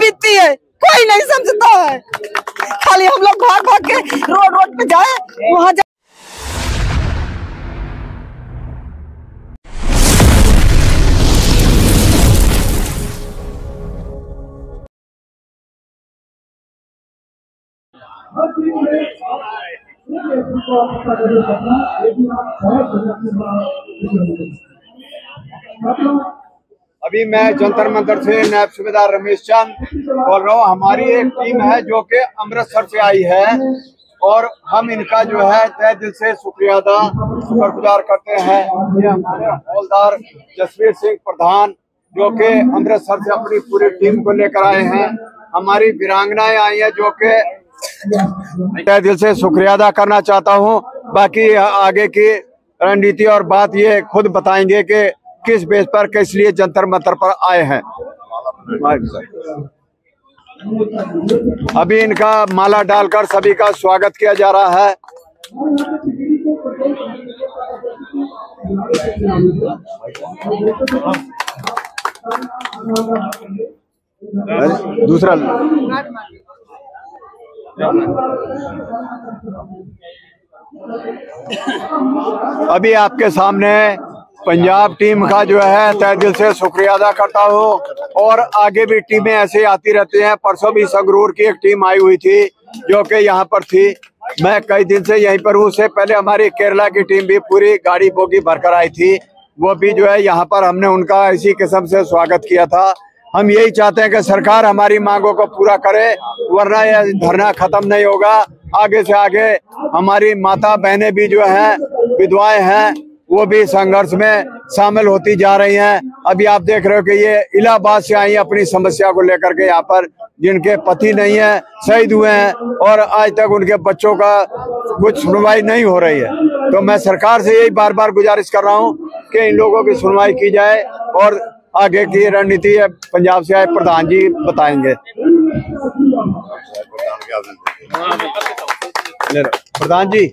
जीतती है, कोई नहीं समझता है। खाली हम लोग भाग भाग के रोड पे जाए वहाँ अभी मैं जंतर मंतर से नायब सूबेदार रमेश चंद बोल रहा हूँ। हमारी एक टीम है जो कि अमृतसर से आई है और हम इनका जो है तहे दिल से शुक्रगुजार करते हैं। ये हमारे हवलदार जसवीर सिंह प्रधान जो कि अमृतसर से अपनी पूरी टीम को लेकर आए हैं। हमारी वीरांगनाएं आई हैं जो कि तहे दिल से शुक्रिया अदा करना चाहता हूँ। बाकी आगे की रणनीति और बात ये खुद बताएंगे कि किस बेस पर किस लिए जंतर मंतर पर आए हैं। अभी इनका माला डालकर सभी का स्वागत किया जा रहा है। दूसरा अभी आपके सामने पंजाब टीम का जो है तहे दिल से शुक्रिया अदा करता हूँ और आगे भी टीमें ऐसे आती रहती हैं। परसों भी संगरूर की एक टीम आई हुई थी जो कि यहाँ पर थी। मैं कई दिन से यहीं पर हूँ। उससे पहले हमारी केरला की टीम भी पूरी गाड़ी बोगी भरकर आई थी। वो भी जो है यहाँ पर हमने उनका इसी किस्म से स्वागत किया था। हम यही चाहते हैं कि सरकार हमारी मांगों को पूरा करे, वरना यह धरना खत्म नहीं होगा। आगे से आगे हमारी माता बहनें भी जो हैं, विधवाएं हैं, वो भी संघर्ष में शामिल होती जा रही हैं। अभी आप देख रहे हो कि ये इलाहाबाद से आई हैं अपनी समस्या को लेकर के, यहाँ पर जिनके पति नहीं है, शहीद हुए हैं और आज तक उनके बच्चों का कुछ सुनवाई नहीं हो रही है। तो मैं सरकार से यही बार बार गुजारिश कर रहा हूँ कि इन लोगों की सुनवाई की जाए और आगे की रणनीति पंजाब से आए प्रधान जी बताएंगे। प्रधान जी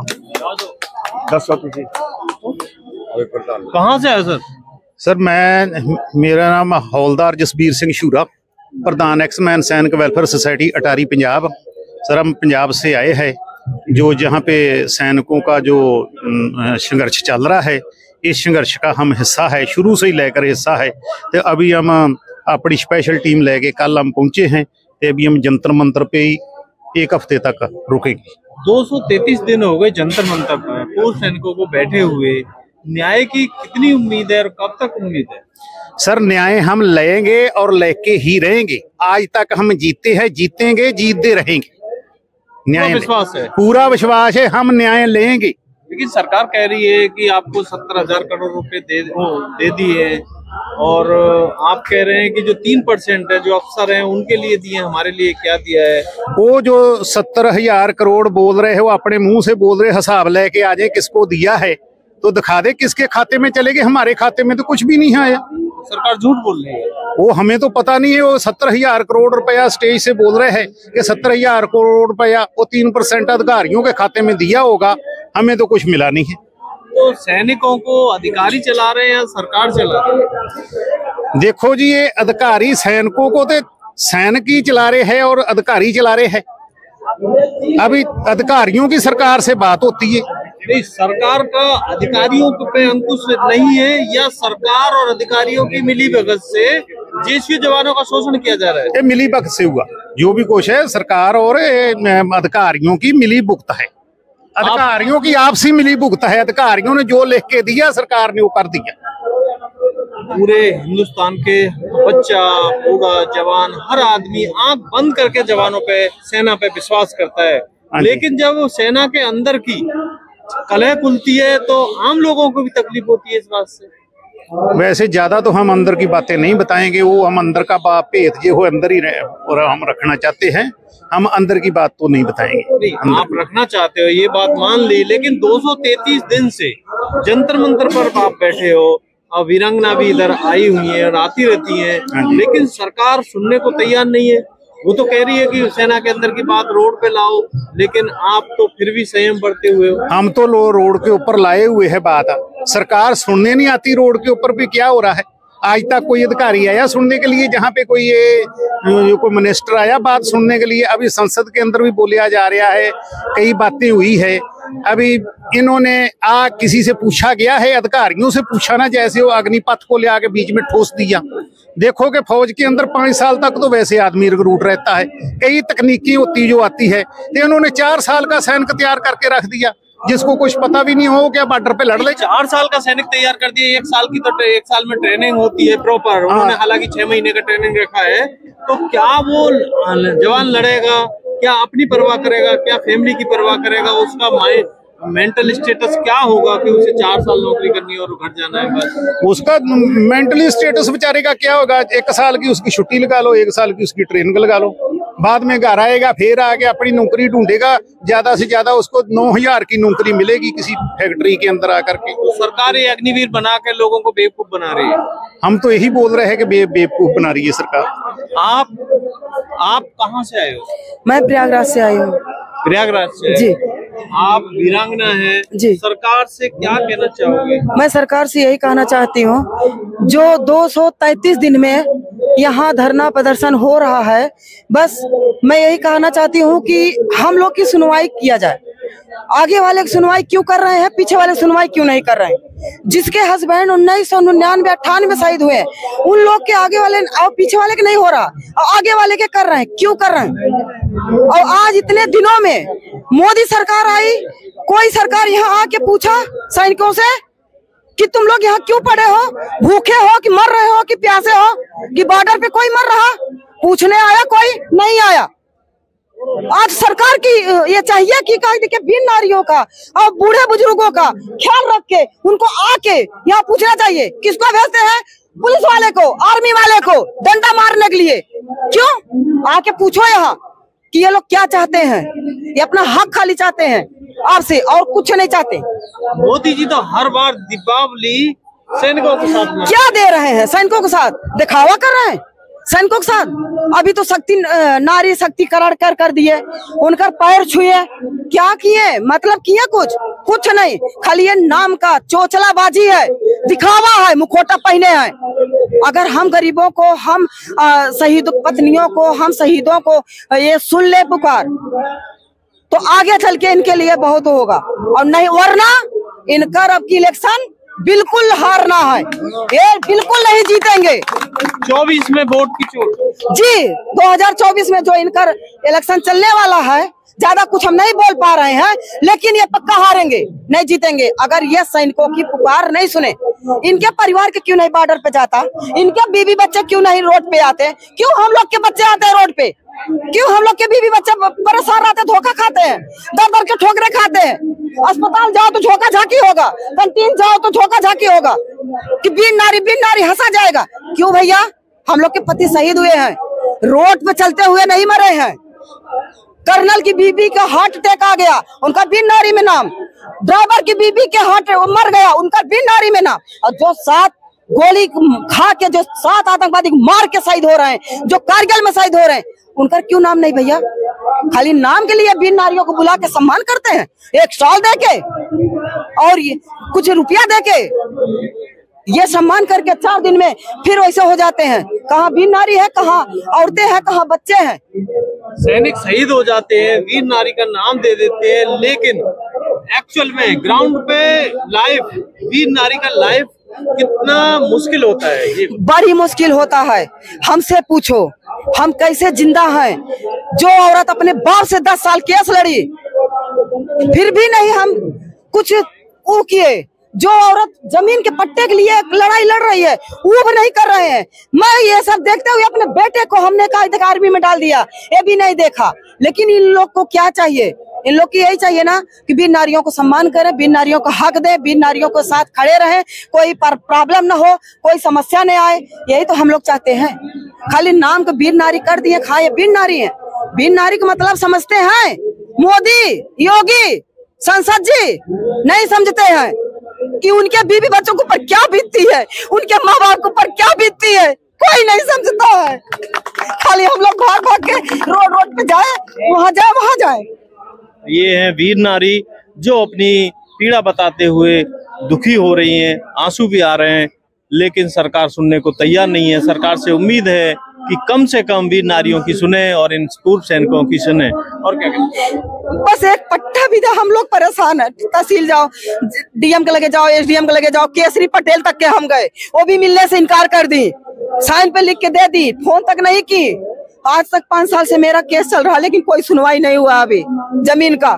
कहाँ से आए सर? सर मेरा नाम हवलदार जसबीर सिंह शूरा, प्रधान एक्समैन सैनिक welfare society Attari Punjab. Sir हम पंजाब से आए हैं, जो जहाँ पे सैनिकों का जो संघर्ष चल रहा है, इस संघर्ष का हम हिस्सा है, शुरू से ही लेकर हिस्सा है। तो अभी हम अपनी स्पेशल टीम लेके कल हम पहुंचे हैं। तो अभी हम जंतर मंतर पे ही एक हफ्ते तक रुकेंगे। 233 दिन हो गए जंतर मंतर पर पूर्व सैनिकों को बैठे हुए। न्याय की कितनी उम्मीद है और कब तक उम्मीद है? सर न्याय हम लेंगे और लेके ही रहेंगे। आज तक हम जीते हैं, जीतेंगे, जीतते रहेंगे। न्याय विश्वास है, पूरा विश्वास है, हम न्याय लेंगे। लेकिन सरकार कह रही है कि आपको 70,000 करोड़ रुपए दे दिए और आप कह रहे हैं कि जो 3% है जो अफसर हैं उनके लिए दिए, हमारे लिए क्या दिया है? वो जो 70,000 करोड़ बोल रहे हो, अपने मुंह से बोल रहे, हिसाब लेके आ जाए किसको दिया है तो दिखा दे, किसके खाते में चले गए। हमारे खाते में तो कुछ भी नहीं आया। सरकार झूठ बोल रही है। वो हमें तो पता नहीं है। वो 70,000 करोड़ रुपया स्टेज से बोल रहे हैं कि 70,000 करोड़ रुपया वो 3% अधिकारियों के खाते में दिया होगा, हमें तो कुछ मिला नहीं है। तो सैनिकों को अधिकारी चला रहे हैं या सरकार चला रही है? देखो जी, ये अधिकारी सैनिकों को तो सैनिक ही चला रहे हैं और अधिकारी चला रहे हैं। अभी अधिकारियों की सरकार से बात होती है। नहीं, सरकार का अधिकारियों पे अंकुश नहीं है या सरकार और अधिकारियों की मिलीभगत से जेसीओ जवानों का शोषण किया जा रहा है? ये मिलीभगत से हुआ। जो भी कुछ है सरकार और अधिकारियों की मिलीभुगत है। अधिकारियों की आपसी मिलीभुगत है। अधिकारियों ने जो लिख के दिया, सरकार ने वो कर दिया। पूरे हिंदुस्तान के बच्चा, बूढ़ा, जवान, हर आदमी आंख बंद करके जवानों पे, सेना पे विश्वास करता है। लेकिन जब सेना के अंदर की कलह खुलती है तो आम लोगों को भी तकलीफ होती है इस बात से। वैसे ज्यादा तो हम अंदर की बातें नहीं बताएंगे। वो हम अंदर का भेद जो हो अंदर ही और हम रखना चाहते हैं। हम अंदर की बात तो नहीं बताएंगे। नहीं, आप रखना चाहते हो, ये बात मान ली, लेकिन 233 दिन से जंतर मंतर पर आप बैठे हो और वीरांगना भी इधर आई हुई है और आती रहती है, लेकिन सरकार सुनने को तैयार नहीं है। वो तो कह रही है कि सेना के अंदर की बात रोड पे लाओ, लेकिन आप तो फिर भी संयम बरते हुए हो। हम तो रोड के ऊपर लाए हुए है बात, सरकार सुनने नहीं आती। रोड के ऊपर भी क्या हो रहा है, आज तक कोई अधिकारी आया सुनने के लिए, जहाँ पे कोई ये कोई मिनिस्टर आया बात सुनने के लिए? अभी संसद के अंदर भी बोलिया जा रहा है, कई बातें हुई है। अभी इन्होंने किसी से पूछा गया है? अधिकारियों से पूछा ना, जैसे वो अग्निपथ को ले आके बीच में ठोस दिया। देखो कि फौज के अंदर 5 साल तक तो वैसे आदमी रिक्रूट रहता है, कई तकनीकी होती जो आती है, तो इन्होंने 4 साल का सैनिक तैयार करके रख दिया, जिसको कुछ पता भी नहीं हो क्या बॉर्डर पे लड़ ले। 4 साल का सैनिक तैयार कर दिया, 1 साल की तो 1 साल में ट्रेनिंग होती है प्रॉपर। उन्होंने हालांकि 6 महीने का ट्रेनिंग रखा है। तो क्या वो जवान लड़ेगा? क्या अपनी परवाह करेगा? क्या फैमिली की परवाह करेगा? उसका मेंटल स्टेटस क्या होगा कि उसे 4 साल नौकरी करनी है और घर जाना है बस? उसका मेंटली स्टेटस बेचारे का क्या होगा? 1 साल की उसकी छुट्टी लगा लो, 1 साल की उसकी ट्रेनिंग लगा लो, बाद में घर आएगा, फिर आके अपनी नौकरी ढूंढेगा। ज्यादा से ज्यादा उसको 9,000 की नौकरी मिलेगी किसी फैक्ट्री के अंदर आकर के। तो सरकार ये अग्निवीर बना के लोगों को बेवकूफ बना रही है। हम तो यही बोल रहे हैं कि बेवकूफ बना रही है सरकार। आप कहाँ से आए हो? मैं प्रयागराज से आई हूँ। प्रयागराज से जी। आप वीरांगना है जी। सरकार से क्या कहना चाहोगे? मैं सरकार से यही कहना चाहती हूँ, जो 233 दिन में यहाँ धरना प्रदर्शन हो रहा है, बस मैं यही कहना चाहती हूँ कि हम लोग की सुनवाई किया जाए। आगे वाले की सुनवाई क्यों कर रहे हैं, पीछे वाले सुनवाई क्यों नहीं कर रहे हैं? जिसके हस्बैंड 1999-98 शहीद हुए, उन लोग के आगे वाले और पीछे वाले के नहीं हो रहा, और आगे वाले के कर रहे हैं, क्यों कर रहे हैं? और आज इतने दिनों में मोदी सरकार आई, कोई सरकार यहाँ आके पूछा सैनिकों से कि तुम लोग यहाँ क्यों पड़े हो, भूखे हो कि मर रहे हो कि प्यासे हो, कि बॉर्डर पे कोई मर रहा? पूछने आया कोई? नहीं आया। आज सरकार की ये चाहिए कि देखिए वीर नारियों का और बूढ़े बुजुर्गों का ख्याल रख के उनको आके यहाँ पूछना चाहिए। किसको भेजते हैं? पुलिस वाले को, आर्मी वाले को डंडा मारने के लिए। क्यों? आके पूछो यहाँ कि ये लोग क्या चाहते हैं। ये अपना हक खाली चाहते हैं आपसे, और कुछ नहीं चाहते। मोदी जी तो हर बार दीपावली सैनिकों के साथ क्या दे रहे हैं? सैनिकों के साथ दिखावा कर रहे हैं सैनिकों के साथ। अभी तो नारी शक्तिकरण कर दिए, उनका पैर छुए, क्या किए? मतलब किए कुछ नहीं, खाली ये नाम का चोचलाबाजी है, दिखावा है, मुखौटा पहने हैं। अगर हम गरीबों को, हम शहीद पत्नियों को, हम शहीदों को ये सुन ले पुकार, तो आगे चल के इनके लिए बहुत होगा। और नहीं, वरना इनका अब की इलेक्शन बिल्कुल हारना है, ये बिल्कुल नहीं जीतेंगे। 24 में वोट की चोट जी। 2024 में जो इनका इलेक्शन चलने वाला है, ज्यादा कुछ हम नहीं बोल पा रहे हैं, लेकिन ये पक्का हारेंगे, नहीं जीतेंगे। अगर ये सैनिकों की पुकार नहीं सुने, इनके परिवार के क्यों नहीं बॉर्डर पे जाता, इनके बीवी बच्चे क्यों नहीं रोड पे आते, क्यों हम लोग के बच्चे आते हैं रोड पे, क्यों हम लोग के बीवी बच्चे परेशान रहते, धोखा खाते हैं, दर के ठोकरे खाते हैं। अस्पताल जाओ तो झोंका झांकी होगा, कैंटीन जाओ तो झोंका झांकी होगा कि वीर नारी हंसा जाएगा। क्यों भैया? हम लोग के पति शहीद हुए हैं, रोड पे चलते हुए नहीं मरे हैं। कर्नल की बीबी का हार्ट अटैक आ गया, उनका वीर नारी में नाम। ड्राइवर की बीबी के हार्ट मर गया, उनका वीर नारी में नाम। और जो 7 गोली खा के जो 7 आतंकवादी मार के शहीद हो रहे हैं, जो कारगिल में शहीद हो रहे हैं, उनका क्यों नाम नहीं भैया? खाली नाम के लिए वीर नारियों को बुला के सम्मान करते हैं, एक स्टॉल देके और कुछ रुपया देके, ये सम्मान करके 4 दिन में फिर वैसे हो जाते हैं। कहाँ वीर नारी है, कहाँ औरतें हैं, कहाँ बच्चे हैं? सैनिक शहीद हो जाते हैं, वीर नारी का नाम दे देते हैं, लेकिन एक्चुअल में ग्राउंड पे लाइफ, वीर नारी का लाइफ कितना मुश्किल होता है। ये बड़ी मुश्किल होता है। हमसे पूछो हम कैसे जिंदा हैं। जो औरत अपने बाप से 10 साल केस लड़ी, फिर भी नहीं हम कुछ वो किए। जो औरत जमीन के पट्टे के लिए लड़ाई लड़ रही है, वो भी नहीं कर रहे हैं। मैं ये सब देखते हुए अपने बेटे को हमने कहा आर्मी में डाल दिया, ये भी नहीं देखा। लेकिन इन लोग को क्या चाहिए? इन लोग की यही चाहिए ना कि वीर नारियों को सम्मान करें, वीर नारियों को हक दें, वीर नारियों को साथ खड़े रहें, कोई प्रॉब्लम ना हो, कोई समस्या नहीं आए। यही तो हम लोग चाहते हैं। खाली नाम को वीर नारी कर दिए, खाए वीर नारी है। वीर नारी का मतलब समझते हैं मोदी, योगी, संसद जी? नहीं समझते हैं कि उनके बीवी बच्चों के ऊपर क्या बीतती है, उनके माँ बाप के ऊपर क्या बीतती है, कोई नहीं समझता है। खाली हम लोग भाग भाग के रोड पे जाए, वहाँ जाए। ये है वीर नारी जो अपनी पीड़ा बताते हुए दुखी हो रही हैं, आंसू भी आ रहे हैं। लेकिन सरकार सुनने को तैयार नहीं है। सरकार से उम्मीद है कि कम से कम वीर नारियों की सुने और इन पूर्व सैनिकों की सुने। और क्या कहते हैं? बस एक पट्टा भी दे, हम लोग परेशान है। तहसील जाओ, डीएम के लगे जाओ, एसडीएम के लगे जाओ, केसरी पटेल तक के हम गए, वो भी मिलने से इनकार कर दी, साइन पे लिख के दे दी, फोन तक नहीं की। आज तक 5 साल से मेरा केस चल रहा है, लेकिन कोई सुनवाई नहीं हुआ अभी जमीन का।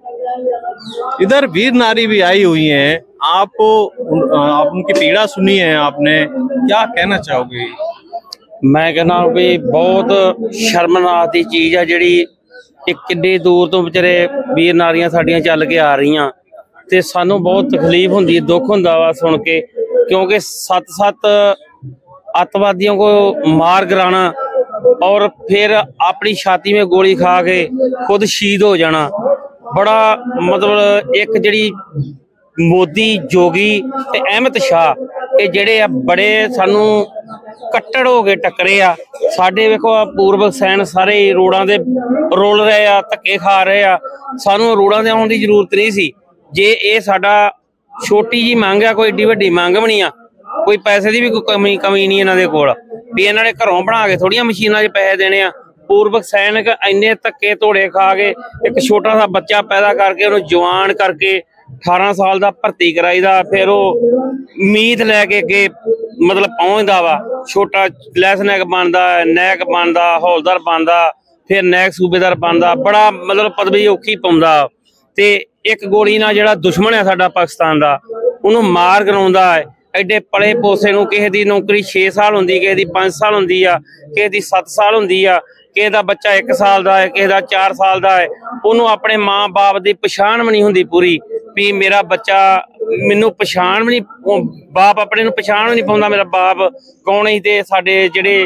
इधर वीर नारी भी आई हुई हैं, आप उनकी पीड़ा सुनी है आपने, क्या कहना चाहोगे? मैं कहना भी बहुत शर्मनाक दी चीज है ਜਿਹੜੀ ਇੱਕ ਕਿੰਨੀ ਦੂਰ ਤੋਂ ਵਿਚਾਰੇ ਵੀਰ ਨਾਰੀਆਂ ਸਾਡੀਆਂ ਚੱਲ ਕੇ ਆ ਰਹੀਆਂ ਤੇ ਸਾਨੂੰ ਬਹੁਤ ਤਕਲੀਫ ਹੁੰਦੀ, ਦੁੱਖ ਹੁੰਦਾ ਵਾ ਸੁਣ ਕੇ, क्योंकि 7 आतंकवादियों को मार गिराना और फिर अपनी छाती में गोली खा के खुद शहीद हो जाना, बड़ा मतलब एक जड़ी मोदी जोगी ते अहमद शाह ये जेड़े बड़े सानू कट्टड़ हो गए टकरे आ। साडे वेखो पूर्व सैन सारे रोडां दे रोल रहे आ, धक्के खा रहे आ, सानू रोडां दे आउण दी जरूरत नहीं सी। जे ये साडा छोटी जी मंग है, कोई एडी वड्डी मंग भी नहीं आ, कोई पैसे की भी कोई कमी नहीं इन्हां दे कोल भी इन्हां ने घरों बना के थोड़ियां मशीनां 'च पैसे देने आ। पूर्व सैनिक इन्ने धक्के धोड़े खा के एक छोटा सा बच्चा पैदा करके उन्हें जवान करके 18 साल का भर्ती कराई दा, फिर वो उम्मीद लैके अगे मतलब पहुंचता वा, छोटा लैसनैक बनता, नैक बनता, हौलदार बनता, फिर नैक सूबेदार बनता, बड़ा मतलब पदवी औखी पाउंदा ते एक गोली नाल जिहड़ा दुश्मन है साडा पाकिस्तान दा उन्होंने मार गिराउंदा है। एडे पले पोसे नूं किसी दी नौकरी 6 साल हुंदी, किसी दी 5 साल हुंदी आ, किसी दी 7 साल हुंदी आ, किसी दा बच्चा 1 साल दा है, किसी दा 4 साल दा है, उन्होंने अपने माँ बाप दी पछाण भी नहीं हुंदी पूरी भी मेरा बच्चा, मैनू पछाण भी नहीं, बाप अपने नूं पछाण भी नहीं पाउंदा मेरा बाप कौन है। ते साडे जिहड़े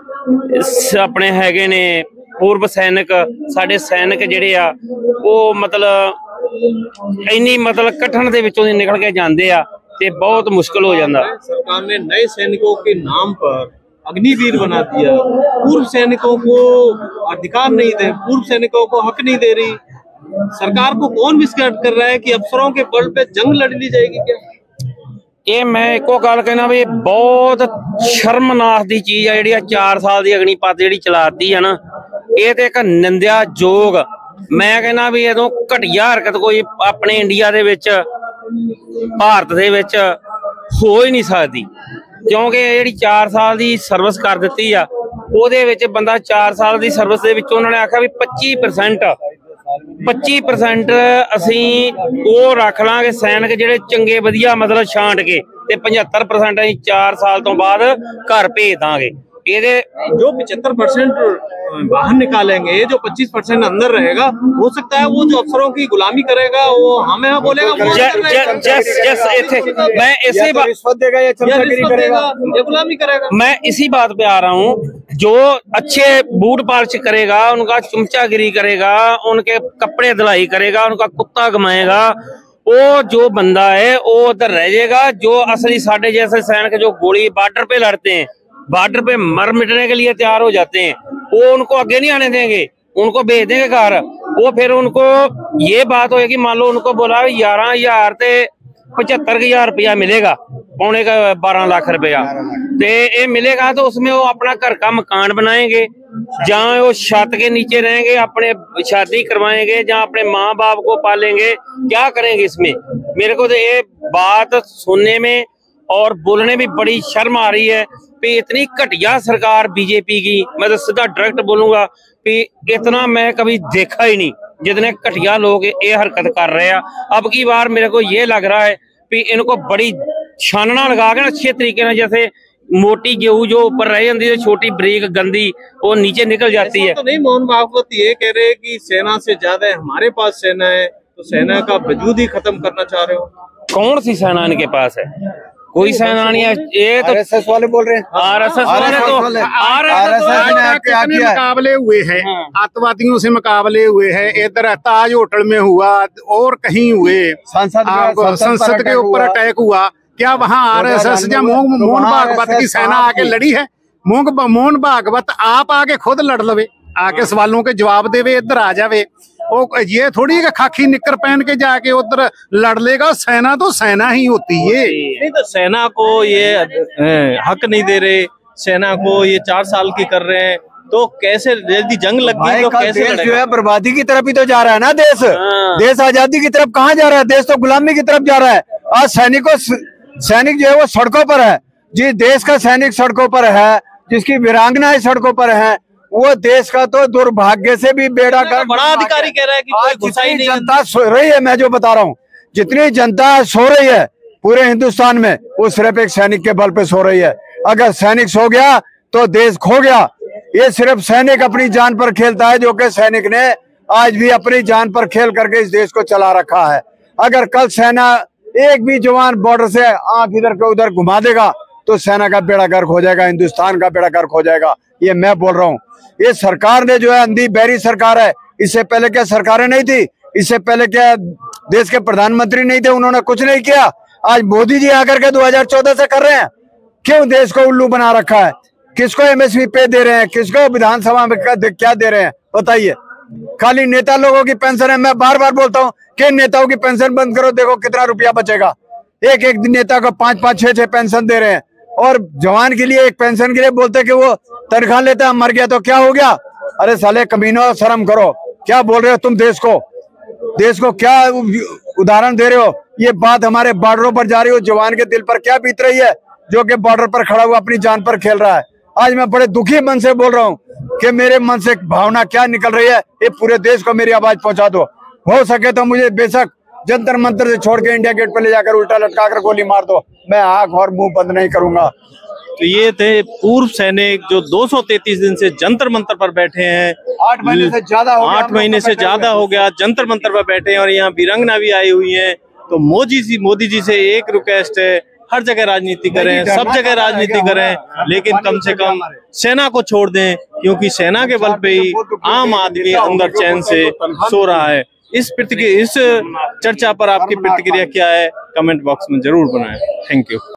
अपने हैगे ने पूर्व सैनिक, साडे सैनिक जिहड़े आ वो मतलब इन्नी मतलब कठन दे विचों दी निकल के जांदे आ ते बहुत मुश्किल हो जाता। सरकार ने नए सैनिकों के नाम पर अग्निवीर बना दिया, पूर्व सैनिकों को अधिकार नहीं दे, पूर्व सैनिकों को हक नहीं दे रही। सरकार को कौन मिसगाइड कर रहा है कि अफसरों के बल पे जंग लड़ ली जाएगी क्या? ये मैं एको गल कहना भी बहुत शर्मनाक दी चीज है जिहड़ी 4 साल दी अग्निपथ जिहड़ी चलाती है ना, ये तो एक निंदिया जोग। मैं कहना भी इदों घटिया हरकत कोई अपने इंडिया दे विच भारत दे विच हो ही नहीं सकती, क्योंकि जिहड़ी 4 साल दी सर्विस कर दित्ती आ ਉਹਦੇ ਵਿੱਚ ਬੰਦਾ 4 ਸਾਲ ਦੀ ਸਰਵਿਸ ਦੇ ਵਿੱਚ ਉਹਨਾਂ ਨੇ ਆਖਿਆ ਵੀ 25% ਅਸੀਂ ਉਹ ਰੱਖ ਲਾਂਗੇ ਸੈਨਿਕ ਜਿਹੜੇ ਚੰਗੇ ਵਧੀਆ ਮਤਲਬ ਛਾਂਟ ਕੇ ਤੇ 75% ਅਸੀਂ 4 ਸਾਲ ਤੋਂ ਬਾਅਦ ਘਰ ਭੇਜ ਦਾਂਗੇ। ये जो 75% बाहर निकालेंगे, जो 25% अंदर रहेगा, हो सकता है वो जो अफसरों की गुलामी करेगा वो हमें बोलेगा मैं इसी रिश्वत देगा या चमचागिरी करेगा या गुलामी करेगा। मैं इसी बात पे आ रहा हूँ, जो अच्छे बूट पालिश करेगा, उनका चमचागिरी करेगा, उनके कपड़े धुलाई करेगा, उनका कुत्ता घुमाएगा, वो जो बंदा है वो उधर रह जाएगा। जो असली साढ़े जैसे सैनिक जो गोली बॉर्डर पे लड़ते हैं, बॉर्डर पे मर मिटने के लिए तैयार हो जाते हैं, वो उनको आगे नहीं आने देंगे, उनको भेज देंगे घर। वो फिर उनको ये बात होगी, मान लो उनको बोला 11,000 से 75,000 रुपया मिलेगा, पौने का 12 लाख रुपया ते ये मिलेगा, तो उसमें वो अपना घर का मकान बनाएंगे, जहाँ वो छत के नीचे रहेंगे, अपने शादी करवाएंगे, जहाँ अपने माँ बाप को पालेंगे, क्या करेंगे इसमें? मेरे को तो ये बात सुनने में और बोलने में बड़ी शर्म आ रही है कि इतनी घटिया सरकार बीजेपी की, मैं तो सीधा डायरेक्ट बोलूंगा कि इतना मैं कभी देखा ही नहीं, जितने घटिया लोग ये हरकत कर रहे हैं। अब की बार मेरे को ये लग रहा है कि इनको बड़ी छानना लगा के अच्छे तरीके से, जैसे मोटी गेहूं जो ऊपर रह जाती है, छोटी बरीक गंदी वो नीचे निकल जाती है। तो नहीं, मोहन भागवत ये कह रहे हैं कि सेना से ज्यादा हमारे पास सेना है, तो सेना का वजूद ही खत्म करना चाह रहे हो। कौन सी सेना इनके पास है? कोई सेना नहीं है। ये तो आरएसएस वाले बोल रहे हैं, आरएसएस वाले तो आरएसएस ने कितने मुकाबले हुए हैं, आतंकवादियों से मुकाबले हुए हैं, इधर ताज होटल में हुआ और कहीं हुए, संसद के ऊपर अटैक हुआ, क्या वहाँ आरएसएस या मोहन भागवत की सेना आके लड़ी है? मोहन भागवत आप आके खुद लड़ लवे, आके सवालों के जवाब देवे, इधर आ जावे वो ये थोड़ी है कि खाकी निक्कर पहन के जाके उधर लड़ लेगा। सेना तो सेना ही होती है। नहीं तो सेना को ये हक नहीं दे रहे, सेना को ये 4 साल की कर रहे हैं, तो कैसे यदि जंग लग गई तो कैसे देश जो है बर्बादी की तरफ ही तो जा रहा है ना। देश आजादी की तरफ कहाँ जा रहा है? देश तो गुलामी की तरफ जा रहा है। आज सैनिक जो है वो सड़कों पर है। जिस देश का सैनिक सड़कों पर है, जिसकी वीरांगनाएं सड़कों पर है, वो देश का तो दुर्भाग्य से भी बेड़ा गर्क। बड़ा अधिकारी कह रहा है कि कोई घुसा ही नहीं। जनता सो रही है, मैं जो बता रहा हूँ, जितनी जनता सो रही है पूरे हिंदुस्तान में, वो सिर्फ एक सैनिक के बल पे सो रही है। अगर सैनिक सो गया तो देश खो गया। ये सिर्फ सैनिक अपनी जान पर खेलता है, जो कि सैनिक ने आज भी अपनी जान पर खेल करके इस देश को चला रखा है। अगर कल सेना एक भी जवान बॉर्डर से आंख इधर के उधर घुमा देगा तो सेना का बेड़ा गर्क हो जाएगा, हिंदुस्तान का बेड़ा गर्क हो जाएगा। ये मैं बोल रहा हूँ। ये सरकार ने जो है अंधी बहरी सरकार है। इससे पहले क्या सरकारें नहीं थी? इससे पहले क्या देश के प्रधानमंत्री नहीं थे? उन्होंने कुछ नहीं किया। आज मोदी जी आकर के 2014 से कर रहे हैं। क्यों देश को उल्लू बना रखा है? किसको एमएसपी पे दे रहे हैं? किसको विधानसभा में क्या दे रहे हैं? बताइए। खाली नेता लोगों की पेंशन है। मैं बार बार बोलता हूँ कि नेताओं की पेंशन बंद करो, देखो कितना रुपया बचेगा। एक एक नेता को 5-5, 6-6 पेंशन दे रहे हैं, और जवान के लिए एक पेंशन के लिए बोलते कि वो तनख्वाह लेता है, मर गया तो क्या हो गया? अरे साले कमीनों, शर्म करो। क्या बोल रहे हो तुम? देश को क्या उदाहरण दे रहे हो? ये बात हमारे बॉर्डरों पर जा रही हो, जवान के दिल पर क्या बीत रही है, जो कि बॉर्डर पर खड़ा हुआ अपनी जान पर खेल रहा है। आज मैं बड़े दुखी मन से बोल रहा हूँ कि मेरे मन से भावना क्या निकल रही है, ये पूरे देश को मेरी आवाज पहुंचा दो। हो सके तो मुझे बेशक जंतर मंतर से छोड़ के इंडिया गेट पर ले जाकर उल्टा लटका कर गोली मार दो, मैं आंख और मुंह बंद नहीं करूंगा। तो ये थे पूर्व सैनिक जो 233 दिन से जंतर मंतर पर बैठे हैं। 8 महीने से ज्यादा हो गया। 8 महीने से ज्यादा हो गया जंतर मंतर पर बैठे हैं, और यहाँ वीरांगना भी आई हुई है। तो मोदी जी से एक रिक्वेस्ट है, हर जगह राजनीति करें, सब जगह राजनीति करें, लेकिन कम से कम सेना को छोड़ दें, क्योंकि सेना के बल पे ही आम आदमी अंदर चैन से सो रहा है। इस चर्चा पर आपकी प्रतिक्रिया क्या है? कमेंट बॉक्स में जरूर बनाएं। Thank you.